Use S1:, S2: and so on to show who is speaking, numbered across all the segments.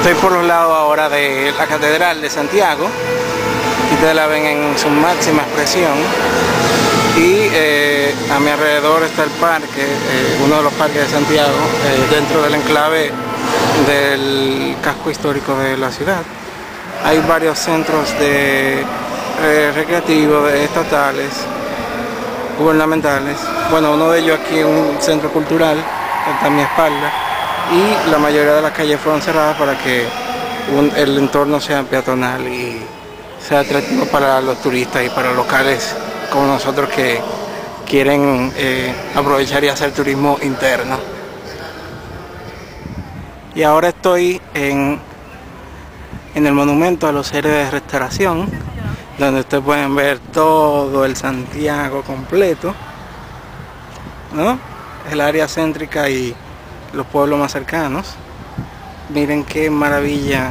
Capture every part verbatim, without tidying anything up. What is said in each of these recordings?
S1: Estoy por los lados ahora de la Catedral de Santiago. Aquí ustedes la ven en su máxima expresión. Y eh, a mi alrededor está el parque, eh, uno de los parques de Santiago, eh, dentro del enclave del casco histórico de la ciudad. Hay varios centros de eh, recreativos, de estatales, gubernamentales. Bueno, uno de ellos aquí es un centro cultural, que está a mi espalda, y la mayoría de las calles fueron cerradas para que un, el entorno sea peatonal y sea atractivo para los turistas y para locales como nosotros que quieren eh, aprovechar y hacer turismo interno. Y ahora estoy en, en el monumento a los héroes de restauración, donde ustedes pueden ver todo el Santiago completo, ¿no? El área céntrica y los pueblos más cercanos. Miren qué maravilla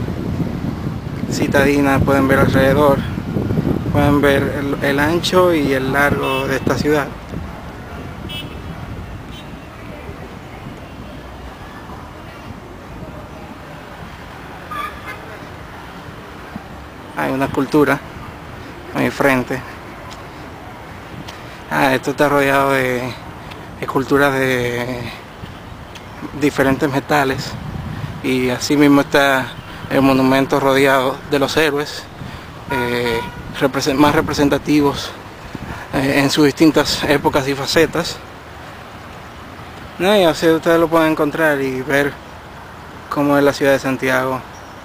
S1: citadina pueden ver alrededor. Pueden ver el, el ancho y el largo de esta ciudad. Hay una escultura a mi frente. Ah, esto está rodeado de esculturas de diferentes metales, y así mismo está el monumento rodeado de los héroes eh, más representativos eh, en sus distintas épocas y facetas, ¿no? Y así ustedes lo pueden encontrar y ver cómo es la ciudad de Santiago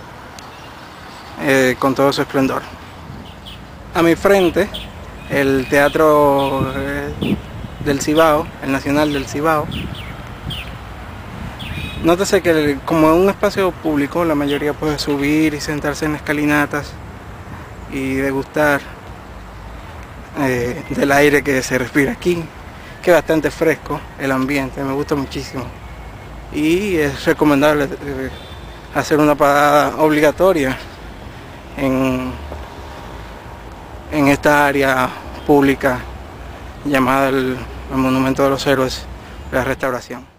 S1: eh, con todo su esplendor. A mi frente, el Teatro eh, del Cibao, el Nacional del Cibao. Nótese que como es un espacio público, la mayoría puede subir y sentarse en escalinatas y degustar eh, del aire que se respira aquí, que es bastante fresco el ambiente, me gusta muchísimo. Y es recomendable eh, hacer una parada obligatoria en, en esta área pública llamada el, el Monumento de los Héroes de la Restauración.